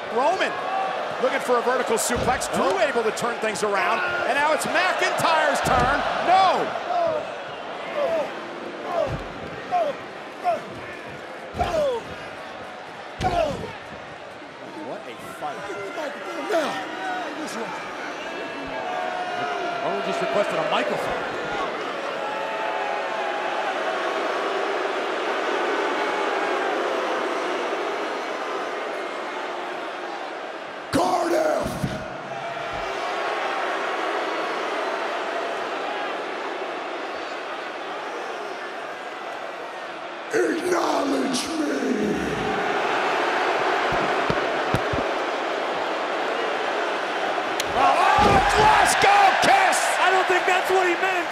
Roman looking for a vertical suplex. Drew able to turn things around. And now it's McIntyre's turn. No! What a fight. Roman just requested a microphone. Acknowledge me! Oh, Glasgow Kiss! I don't think that's what he meant.